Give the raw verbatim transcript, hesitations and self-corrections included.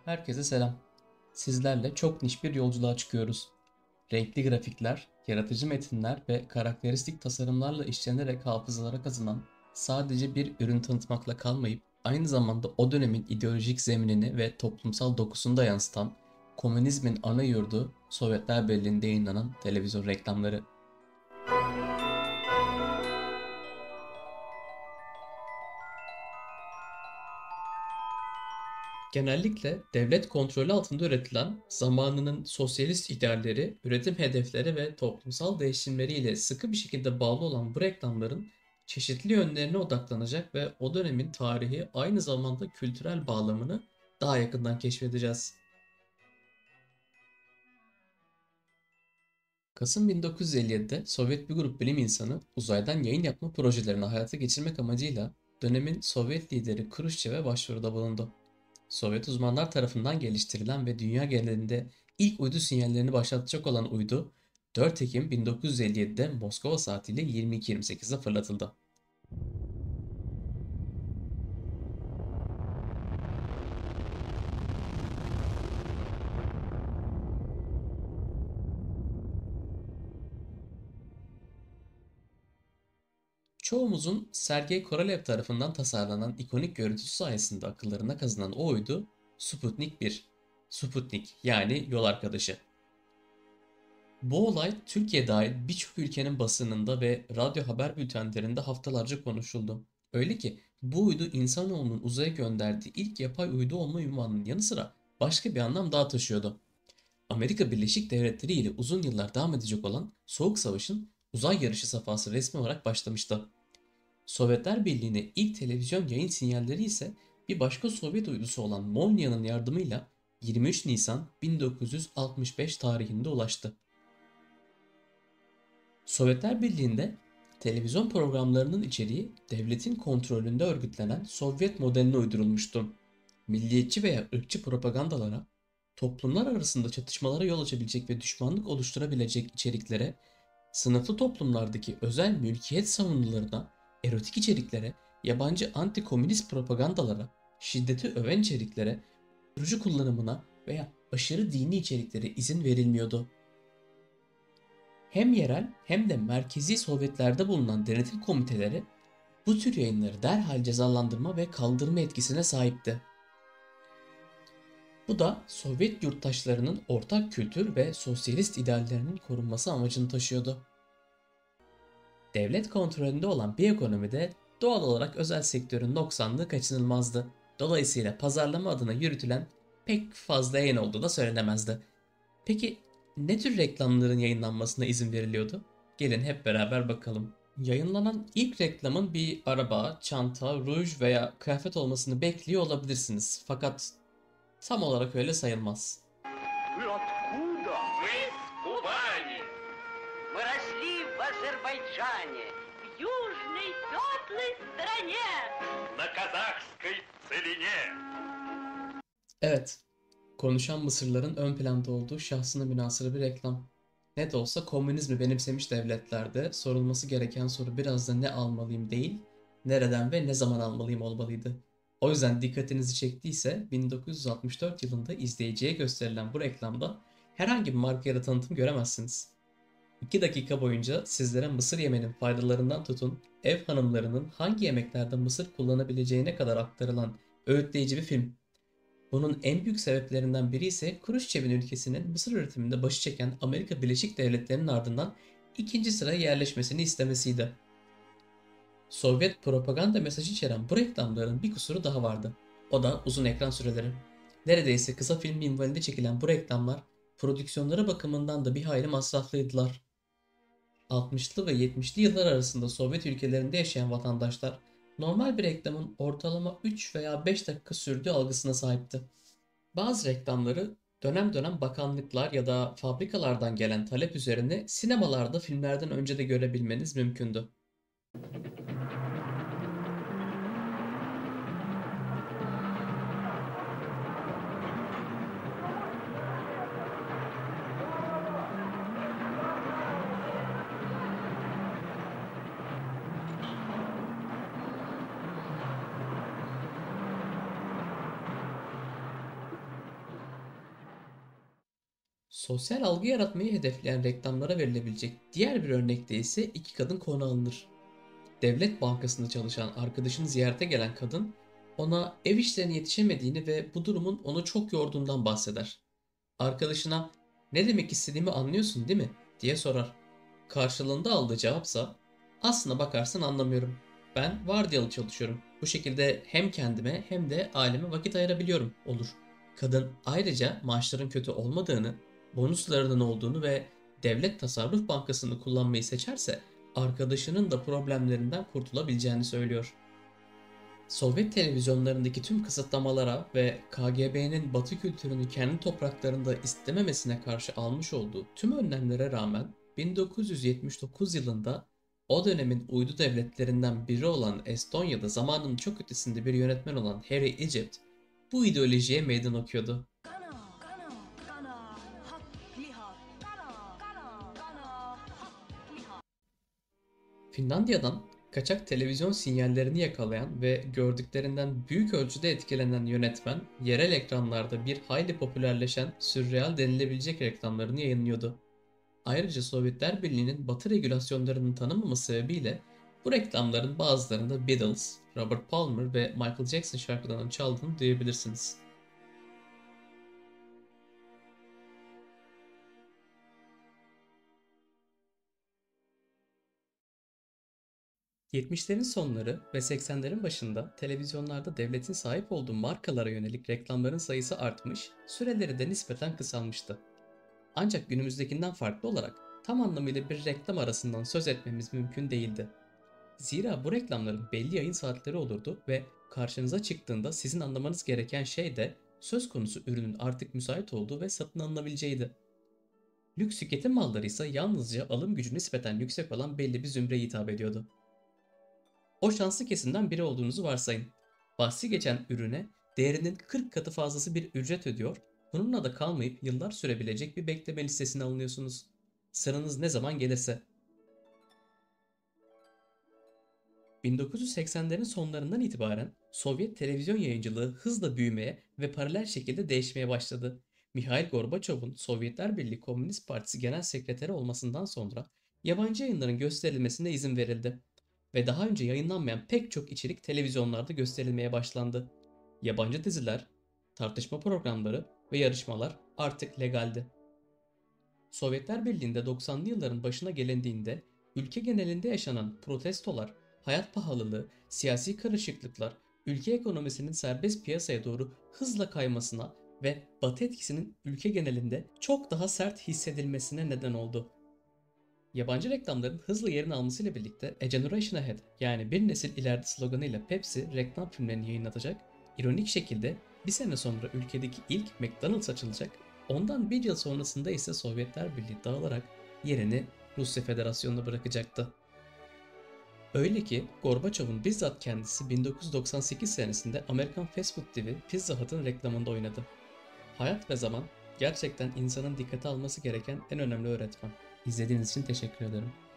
Herkese selam. Sizlerle çok niş bir yolculuğa çıkıyoruz. Renkli grafikler, yaratıcı metinler ve karakteristik tasarımlarla işlenerek hafızalara kazınan, sadece bir ürün tanıtmakla kalmayıp aynı zamanda o dönemin ideolojik zeminini ve toplumsal dokusunu da yansıtan komünizmin ana yurdu Sovyetler Birliği'nde yayınlanan televizyon reklamları. Genellikle devlet kontrolü altında üretilen, zamanının sosyalist idealleri, üretim hedefleri ve toplumsal değişimleriyle sıkı bir şekilde bağlı olan bu reklamların çeşitli yönlerine odaklanacak ve o dönemin tarihi aynı zamanda kültürel bağlamını daha yakından keşfedeceğiz. Kasım bin dokuz yüz elli yedide Sovyet bir grup bilim insanı uzaydan yayın yapma projelerini hayata geçirmek amacıyla dönemin Sovyet lideri Kruşçev'e başvuruda bulundu. Sovyet uzmanlar tarafından geliştirilen ve dünya genelinde ilk uydu sinyallerini başlatacak olan uydu dört Ekim bin dokuz yüz elli yedide Moskova saatiyle yirmi iki yirmi sekizde fırlatıldı. Çoğumuzun Sergey Korolev tarafından tasarlanan ikonik görüntüsü sayesinde akıllarına kazınan o uydu Sputnik bir. Sputnik yani yol arkadaşı. Bu olay Türkiye dahil birçok ülkenin basınında ve radyo haber bültenlerinde haftalarca konuşuldu. Öyle ki bu uydu insanoğlunun uzaya gönderdiği ilk yapay uydu olma ünvanının yanı sıra başka bir anlam daha taşıyordu. Amerika Birleşik Devletleri ile uzun yıllar devam edecek olan Soğuk Savaş'ın uzay yarışı safhası resmi olarak başlamıştı. Sovyetler Birliği'ne ilk televizyon yayın sinyalleri ise bir başka Sovyet uydusu olan Molnia'nın yardımıyla yirmi üç Nisan bin dokuz yüz altmış beş tarihinde ulaştı. Sovyetler Birliği'nde televizyon programlarının içeriği devletin kontrolünde örgütlenen Sovyet modeline uydurulmuştu. Milliyetçi veya ırkçı propagandalara, toplumlar arasında çatışmalara yol açabilecek ve düşmanlık oluşturabilecek içeriklere, sınıflı toplumlardaki özel mülkiyet savunularına, erotik içeriklere, yabancı anti-komünist propagandalara, şiddeti öven içeriklere, uyuşturucu kullanımına veya aşırı dini içeriklere izin verilmiyordu. Hem yerel hem de merkezi Sovyetlerde bulunan denetim komiteleri bu tür yayınları derhal cezalandırma ve kaldırma etkisine sahipti. Bu da Sovyet yurttaşlarının ortak kültür ve sosyalist ideallerinin korunması amacını taşıyordu. Devlet kontrolünde olan bir ekonomide doğal olarak özel sektörün noksanlığı kaçınılmazdı. Dolayısıyla pazarlama adına yürütülen pek fazla yayın olduğu da söylenemezdi. Peki ne tür reklamların yayınlanmasına izin veriliyordu? Gelin hep beraber bakalım. Yayınlanan ilk reklamın bir araba, çanta, ruj veya kıyafet olmasını bekliyor olabilirsiniz. Fakat tam olarak öyle sayılmaz. Вы откуда? Мы с Кубани. Мы росли в Азербайджане, в южной теплой стране. На казахской целине. Evet, konuşan Mısırların ön planda olduğu şahsına münhasır bir reklam. Ne de olsa komünizmi benimsemiş devletlerde sorulması gereken soru biraz da ne almalıyım değil, nereden ve ne zaman almalıyım olmalıydı. O yüzden dikkatinizi çektiyse bin dokuz yüz altmış dört yılında izleyiciye gösterilen bu reklamda herhangi bir marka ya da tanıtım göremezsiniz. iki dakika boyunca sizlere mısır yemenin faydalarından tutun, ev hanımlarının hangi yemeklerde mısır kullanabileceğine kadar aktarılan öğütleyici bir film. Bunun en büyük sebeplerinden biri ise Kruşçev'in ülkesinin mısır üretiminde başı çeken Amerika Birleşik Devletleri'nin ardından ikinci sıraya yerleşmesini istemesiydi. Sovyet propaganda mesajı içeren bu reklamların bir kusuru daha vardı. O da uzun ekran süreleri. Neredeyse kısa film minvalinde çekilen bu reklamlar prodüksiyonları bakımından da bir hayli masraflıydılar. altmışlı ve yetmişli yıllar arasında Sovyet ülkelerinde yaşayan vatandaşlar normal bir reklamın ortalama üç veya beş dakika sürdüğü algısına sahipti. Bazı reklamları dönem dönem bakanlıklar ya da fabrikalardan gelen talep üzerine sinemalarda filmlerden önce de görebilmeniz mümkündü. Sosyal algı yaratmayı hedefleyen reklamlara verilebilecek diğer bir örnekte ise iki kadın konu alınır. Devlet bankasında çalışan arkadaşını ziyarete gelen kadın ona ev işlerine yetişemediğini ve bu durumun onu çok yorduğundan bahseder. Arkadaşına "Ne demek istediğimi anlıyorsun değil mi?" diye sorar. Karşılığında aldığı cevapsa "Aslına bakarsan anlamıyorum. Ben vardiyalı çalışıyorum. Bu şekilde hem kendime hem de aileme vakit ayırabiliyorum" olur. Kadın ayrıca maaşların kötü olmadığını, bonuslarının olduğunu ve devlet tasarruf bankasını kullanmayı seçerse arkadaşının da problemlerinden kurtulabileceğini söylüyor. Sovyet televizyonlarındaki tüm kısıtlamalara ve K G B'nin Batı kültürünü kendi topraklarında istememesine karşı almış olduğu tüm önlemlere rağmen bin dokuz yüz yetmiş dokuz yılında o dönemin uydu devletlerinden biri olan Estonya'da zamanın çok ötesinde bir yönetmen olan Harry Egypt bu ideolojiye meydan okuyordu. Finlandiya'dan kaçak televizyon sinyallerini yakalayan ve gördüklerinden büyük ölçüde etkilenen yönetmen, yerel ekranlarda bir hayli popülerleşen sürreal denilebilecek reklamlarını yayınlıyordu. Ayrıca Sovyetler Birliği'nin Batı regülasyonlarının tanınmaması sebebiyle bu reklamların bazılarında Beatles, Robert Palmer ve Michael Jackson şarkılarının çaldığını duyabilirsiniz. yetmişlerin sonları ve seksenlerin başında televizyonlarda devletin sahip olduğu markalara yönelik reklamların sayısı artmış, süreleri de nispeten kısalmıştı. Ancak günümüzdekinden farklı olarak tam anlamıyla bir reklam arasından söz etmemiz mümkün değildi. Zira bu reklamların belli yayın saatleri olurdu ve karşınıza çıktığında sizin anlamanız gereken şey de söz konusu ürünün artık müsait olduğu ve satın alınabileceğiydi. Lüks tüketim malları ise yalnızca alım gücü nispeten yüksek olan belli bir zümreye hitap ediyordu. O şanslı kesimden biri olduğunuzu varsayın. Bahsi geçen ürüne değerinin kırk katı fazlası bir ücret ödüyor, bununla da kalmayıp yıllar sürebilecek bir bekleme listesine alınıyorsunuz. Sıranız ne zaman gelirse. bin dokuz yüz seksenlerin sonlarından itibaren Sovyet televizyon yayıncılığı hızla büyümeye ve paralel şekilde değişmeye başladı. Mihail Gorbaçov'un Sovyetler Birliği Komünist Partisi Genel Sekreteri olmasından sonra yabancı yayınların gösterilmesine izin verildi ve daha önce yayınlanmayan pek çok içerik televizyonlarda gösterilmeye başlandı. Yabancı diziler, tartışma programları ve yarışmalar artık legaldi. Sovyetler Birliği'nde doksanlı yılların başına gelindiğinde ülke genelinde yaşanan protestolar, hayat pahalılığı, siyasi karışıklıklar, ülke ekonomisinin serbest piyasaya doğru hızla kaymasına ve Batı etkisinin ülke genelinde çok daha sert hissedilmesine neden oldu. Yabancı reklamların hızla yerini almasıyla birlikte A Generation Ahead yani bir nesil ileride sloganıyla Pepsi reklam filmlerini yayınlatacak, ironik şekilde bir sene sonra ülkedeki ilk McDonald's açılacak, ondan bir yıl sonrasında ise Sovyetler Birliği dağılarak yerini Rusya Federasyonu'na bırakacaktı. Öyle ki Gorbaçov'un bizzat kendisi bin dokuz yüz doksan sekiz senesinde Amerikan fast food devi Pizza Hut'ın reklamında oynadı. Hayat ve zaman gerçekten insanın dikkate alması gereken en önemli öğretmen. İzlediğiniz için teşekkür ederim.